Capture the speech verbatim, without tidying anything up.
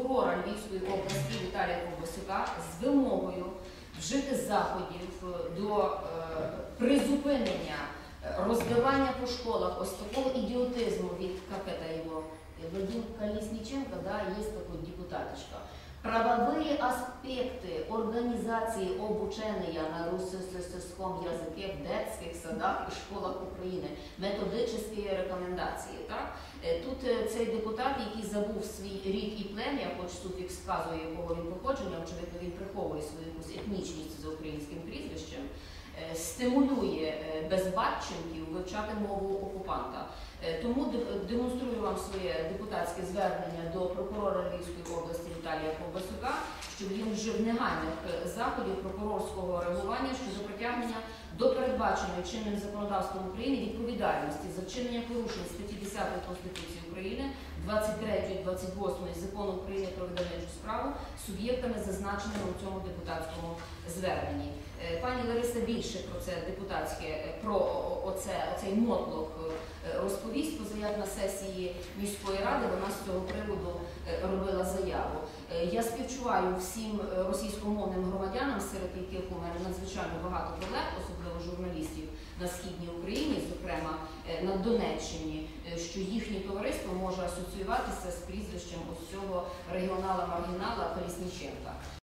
прокурора Львівської області Віталія Ковбасюка з вимогою вжити заходів до е, призупинення роздавання по школах ось такого идиотизма від, как это его, Вадим Колесниченко, да, есть такой депутаточка. Правовые аспекты организации обучения на русско-русском языке в детских садах и школах України. Методичні рекомендації. Так? Тут цей депутат, який забув свій рід і плем'я, хоч суфікс вказує, якого він походження, очевидно, він приховує свою якусь етнічність за українським прізвищем, стимулює безбатченків вивчати мову окупанта. Тому демонструю вам своє депутатське звернення до прокурора Львівської області Віталія Ковбасюка, щоб він вжив негайних заходів прокурорського реагування щодо притягнення до передбаченої чинним законодавством України відповідальності за вчинення порушень статті десятої Конституції України, двадцять третьої, двадцять восьмої Закону України про видавничу справу суб'єктами, зазначеними у цьому депутатському зверненні. Пані Лариса більше про це депутатське, про оце, оцей мотлох розповість, поза як на сесії міської ради вона з цього приводу робила заяву. Я співчуваю всім російськомовним громадянам, серед яких у мене надзвичайно багато колег, особливо журналістів на Східній Україні, зокрема на Донеччині, що їхнє товариство може асоціюватися з прізвищем ось цього регіонала-маргінала Колесніченка.